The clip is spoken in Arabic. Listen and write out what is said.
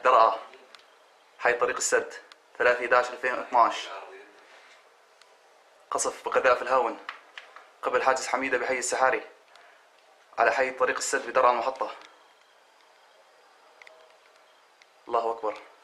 درعا، حي طريق السد، 3/11/2012. قصف بقذائف الهاون قبل حاجز حميدة بحي السحاري على حي طريق السد بدرعا المحطة. الله أكبر.